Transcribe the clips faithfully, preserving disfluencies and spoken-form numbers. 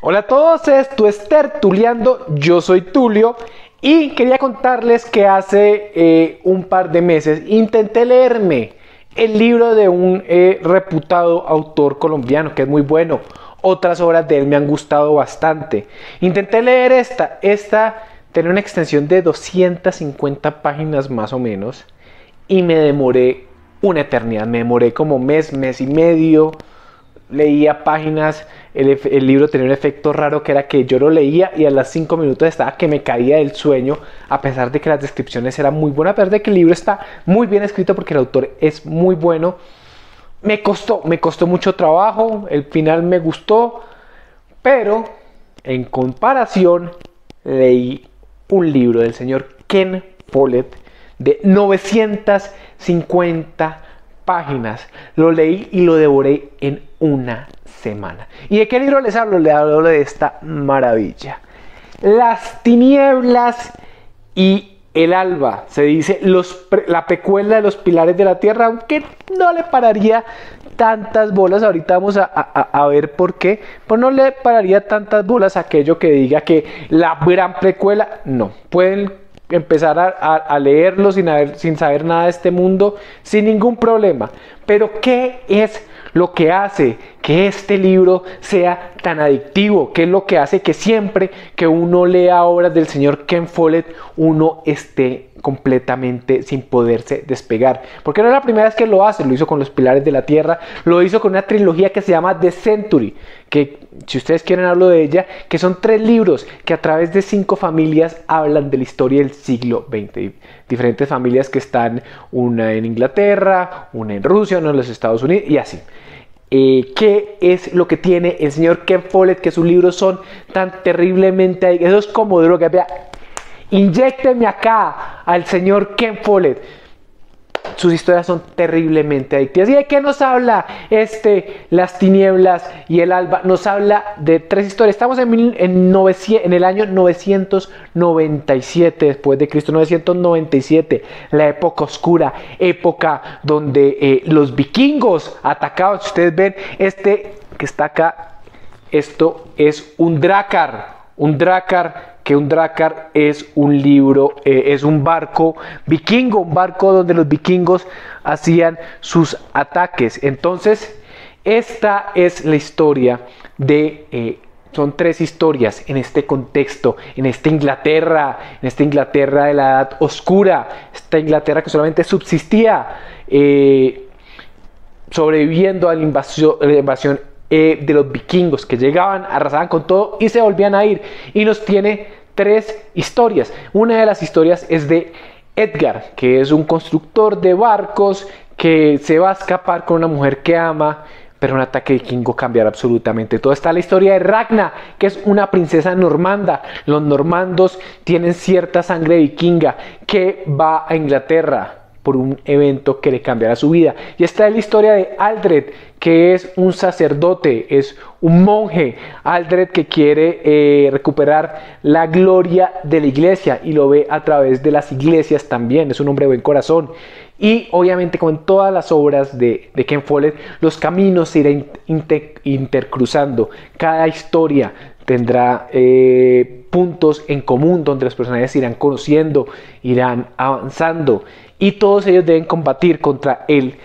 Hola a todos, esto es Tertuleando, yo soy Tulio y quería contarles que hace eh, un par de meses intenté leerme el libro de un eh, reputado autor colombiano que es muy bueno. Otras obras de él me han gustado bastante. Intenté leer esta, esta tiene una extensión de doscientas cincuenta páginas más o menos y me demoré una eternidad, me demoré como mes, mes y medio. Leía páginas, el, el libro tenía un efecto raro que era que yo lo leía y a las cinco minutos estaba que me caía del sueño, a pesar de que las descripciones eran muy buenas, a pesar de que el libro está muy bien escrito porque el autor es muy bueno. Me costó, me costó mucho trabajo, el final me gustó, pero en comparación leí un libro del señor Ken Follett de novecientas cincuenta páginas. Lo leí y lo devoré en una semana. ¿Y de qué libro les hablo? Les hablo de esta maravilla. Las tinieblas y el alba. Se dice los, la precuela de los pilares de la tierra, aunque no le pararía tantas bolas. Ahorita vamos a, a, a ver por qué. Pues no le pararía tantas bolas a aquello que diga que la gran precuela. No. Pueden empezar a, a, a leerlo sin, haber, sin saber nada de este mundo sin ningún problema. Pero ¿qué es lo que hace que este libro sea tan adictivo? ¿Qué es lo que hace que siempre que uno lea obras del señor Ken Follett uno esté completamente sin poderse despegar? Porque no es la primera vez que lo hace. Lo hizo con los pilares de la tierra, lo hizo con una trilogía que se llama The Century, que si ustedes quieren hablo de ella, que son tres libros que a través de cinco familias hablan de la historia del siglo veinte. Diferentes familias que están, una en Inglaterra, una en Rusia, una en los Estados Unidos y así. Eh, ¿Qué es lo que tiene el señor Ken Follett que sus libros son tan terriblemente adictivos? Eso es como droga. Vea, inyéctenme acá al señor Ken Follett. Sus historias son terriblemente adictivas. ¿Y de qué nos habla este, Las tinieblas y el alba? Nos habla de tres historias. Estamos en, en, novecientos, en el año novecientos noventa y siete después de Cristo, novecientos noventa y siete, la época oscura, época donde eh, los vikingos atacaban. Si ustedes ven este que está acá, esto es un drakkar, un drakkar. Que un drakkar es un libro, eh, es un barco vikingo, un barco donde los vikingos hacían sus ataques. Entonces, esta es la historia de, eh, son tres historias en este contexto, en esta Inglaterra, en esta Inglaterra de la Edad Oscura, esta Inglaterra que solamente subsistía eh, sobreviviendo a la invasión, a la invasión Eh, de los vikingos que llegaban, arrasaban con todo y se volvían a ir. Y nos tiene tres historias. Una de las historias es de Edgar, que es un constructor de barcos que se va a escapar con una mujer que ama, pero un ataque vikingo cambiará absolutamente todo. Está la historia de Ragna, que es una princesa normanda. Los normandos tienen cierta sangre vikinga que va a Inglaterra por un evento que le cambiará su vida. Y está la historia de Aldred, que es un sacerdote, es un monje. Aldred que quiere eh, recuperar la gloria de la iglesia y lo ve a través de las iglesias también. Es un hombre de buen corazón. Y obviamente, como en todas las obras de, de Ken Follett, los caminos se irán inter, intercruzando. Cada historia tendrá eh, puntos en común donde los personajes irán conociendo, irán avanzando. Y todos ellos deben combatir contra el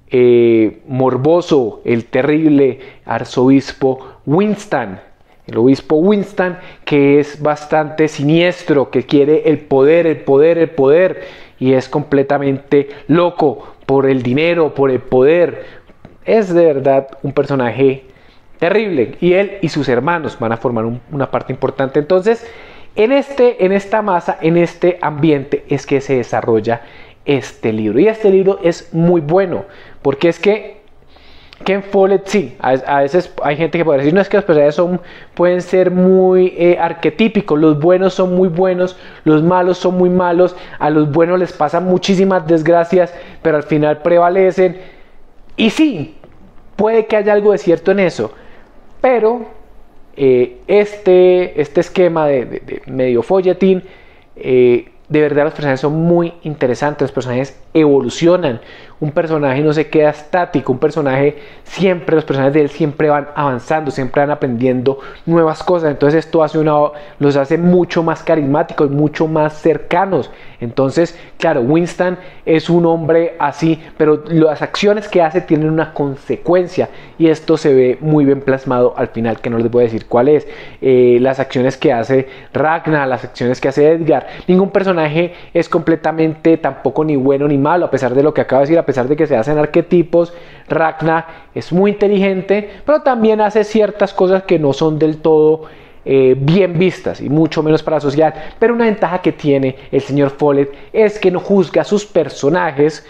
eh, morboso, el terrible arzobispo Winston. El obispo Winston, que es bastante siniestro, que quiere el poder, el poder, el poder. Y es completamente loco por el dinero, por el poder. Es de verdad un personaje terrible. Y él y sus hermanos van a formar un, una parte importante. Entonces, en, este, en esta masa, en este ambiente, es que se desarrolla este libro. Y este libro es muy bueno, porque es que Ken Follett, sí, a, a veces hay gente que puede decir, no, es que los personajes son, pueden ser muy eh, arquetípicos, los buenos son muy buenos, los malos son muy malos, a los buenos les pasan muchísimas desgracias, pero al final prevalecen. Y sí, puede que haya algo de cierto en eso, pero eh, este, este esquema de, de, de medio folletín, eh, de verdad los personajes son muy interesantes, los personajes evolucionan. un personaje no se queda estático, un personaje siempre, los personajes de él siempre van avanzando, siempre van aprendiendo nuevas cosas. Entonces esto hace una, los hace mucho más carismáticos, mucho más cercanos. Entonces, claro, Winston es un hombre así, pero las acciones que hace tienen una consecuencia y esto se ve muy bien plasmado al final, que no les voy a decir cuál es. Eh, las acciones que hace Ragnar, las acciones que hace Edgar, ningún personaje es completamente tampoco ni bueno ni malo, a pesar de lo que acabo de decir, a pesar de que se hacen arquetipos. Ragnar es muy inteligente, pero también hace ciertas cosas que no son del todo Eh, bien vistas y mucho menos para la sociedad. Pero una ventaja que tiene el señor Follett es que no juzga a sus personajes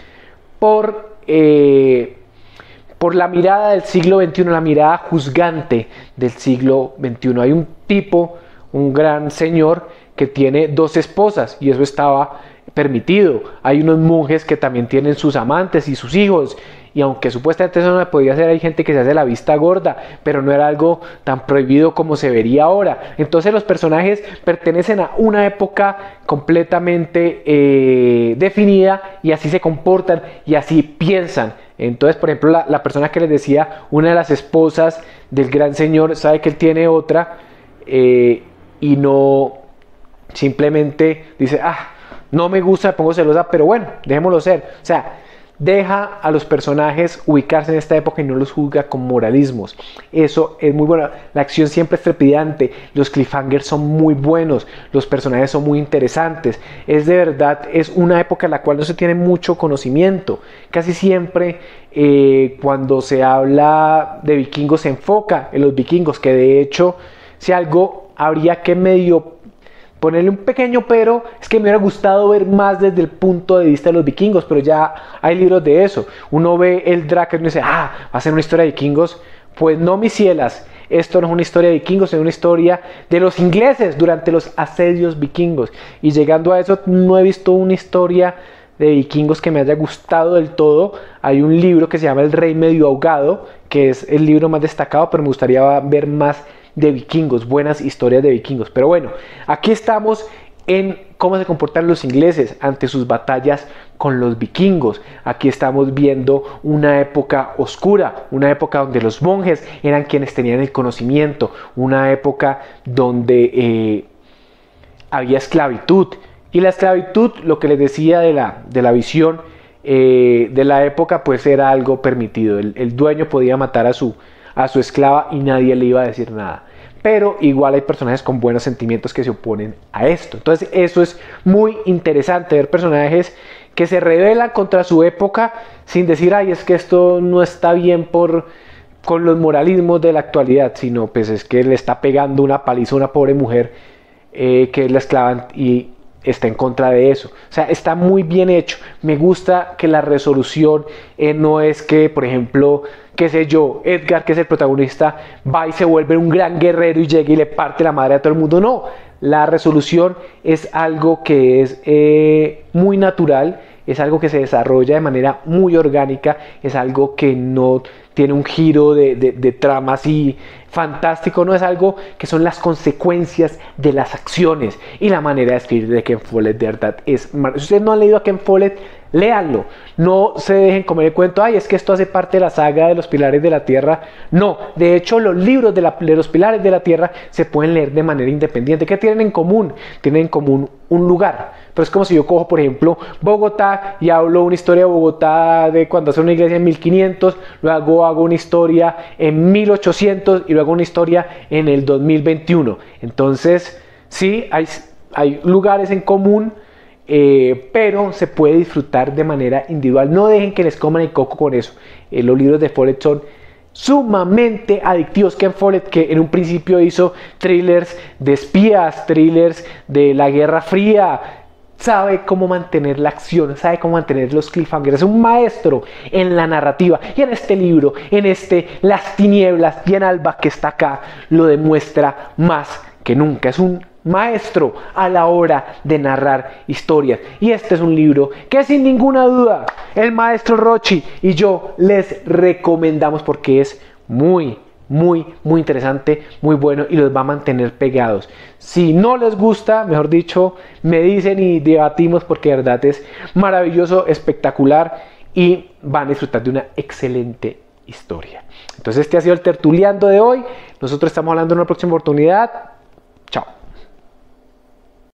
por, eh, por la mirada del siglo veintiuno, la mirada juzgante del siglo veintiuno. Hay un tipo, un gran señor que tiene dos esposas y eso estaba permitido. Hay unos monjes que también tienen sus amantes y sus hijos, y aunque supuestamente eso no se podía hacer, hay gente que se hace la vista gorda, pero no era algo tan prohibido como se vería ahora. Entonces los personajes pertenecen a una época completamente eh, definida y así se comportan y así piensan. Entonces, por ejemplo, la, la persona que les decía, una de las esposas del gran señor, sabe que él tiene otra eh, y no simplemente dice, ah, no me gusta, me pongo celosa, pero bueno, dejémoslo ser. O sea, deja a los personajes ubicarse en esta época y no los juzga con moralismos. Eso es muy bueno. La acción siempre es trepidante, los cliffhangers son muy buenos, los personajes son muy interesantes. Es de verdad, es una época en la cual no se tiene mucho conocimiento. Casi siempre eh, cuando se habla de vikingos se enfoca en los vikingos, que de hecho, si algo habría que medio ponerle un pequeño pero, es que me hubiera gustado ver más desde el punto de vista de los vikingos, pero ya hay libros de eso. Uno ve el Drakar y uno dice, ah, va a ser una historia de vikingos. Pues no, mis cielas, esto no es una historia de vikingos, es una historia de los ingleses durante los asedios vikingos. Y llegando a eso, no he visto una historia de vikingos que me haya gustado del todo. Hay un libro que se llama El Rey Medio Ahogado, que es el libro más destacado, pero me gustaría ver más de vikingos, buenas historias de vikingos. Pero bueno, aquí estamos en cómo se comportan los ingleses ante sus batallas con los vikingos. Aquí estamos viendo una época oscura, una época donde los monjes eran quienes tenían el conocimiento, una época donde eh, había esclavitud. Y la esclavitud, lo que les decía de la, de la visión eh, de la época, pues era algo permitido. El, el dueño podía matar a su a su esclava y nadie le iba a decir nada. Pero igual hay personajes con buenos sentimientos que se oponen a esto. Entonces eso es muy interesante, ver personajes que se rebelan contra su época sin decir, ay, es que esto no está bien por, con los moralismos de la actualidad, sino pues es que le está pegando una paliza a una pobre mujer eh, que es la esclava y está en contra de eso. O sea, está muy bien hecho. Me gusta que la resolución eh, no es que, por ejemplo, qué sé yo, Edgar, que es el protagonista, va y se vuelve un gran guerrero y llega y le parte la madre a todo el mundo. No, la resolución es algo que es eh, muy natural, es algo que se desarrolla de manera muy orgánica, es algo que no tiene un giro de, de, de trama así fantástico, no, es algo que son las consecuencias de las acciones. Y la manera de escribir de Ken Follett de verdad es maravillosa. Si ustedes no han leído a Ken Follett, léanlo, no se dejen comer el cuento, ay, es que esto hace parte de la saga de los Pilares de la Tierra. No, de hecho los libros de, la, de los Pilares de la Tierra se pueden leer de manera independiente. ¿Qué tienen en común? Tienen en común un lugar, pero es como si yo cojo, por ejemplo, Bogotá y hablo una historia de Bogotá de cuando hace una iglesia en mil quinientos, luego hago una historia en mil ochocientos y luego una historia en el dos mil veintiuno. Entonces, sí, hay, hay lugares en común, Eh, pero se puede disfrutar de manera individual. No dejen que les coman el coco con eso. Eh, los libros de Follett son sumamente adictivos. Ken Follett, que en un principio hizo thrillers de espías, thrillers de la Guerra Fría, sabe cómo mantener la acción, sabe cómo mantener los cliffhangers. Es un maestro en la narrativa, y en este libro, en este Las Tinieblas y en Alba, que está acá, lo demuestra más que nunca. Es un maestro a la hora de narrar historias, y este es un libro que sin ninguna duda el maestro Rochi y yo les recomendamos porque es muy muy muy interesante, muy bueno, y los va a mantener pegados. Si no les gusta, mejor dicho, me dicen y debatimos, porque de verdad es maravilloso, espectacular. y van a disfrutar de una excelente historia. Entonces este ha sido el tertuliando de hoy. Nosotros estamos hablando en una próxima oportunidad.